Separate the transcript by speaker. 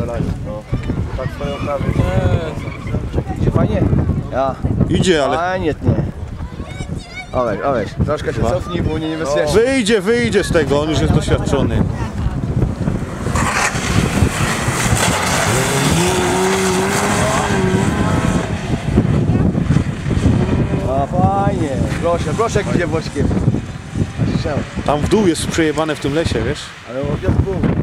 Speaker 1: strzelają. No. Tak swoją prawie. Idzie fajnie? Ja.
Speaker 2: Idzie, ale...
Speaker 1: Fajnie, nie. O weź. Troszkę się cofnij, bo nie niebezpiecznie.
Speaker 2: Wyjdzie z tego, on już jest doświadczony.
Speaker 1: A fajnie. Proszę idzie boczkiem.
Speaker 2: Tam w dół jest przejebane w tym lesie, wiesz?
Speaker 1: Ale obiad był.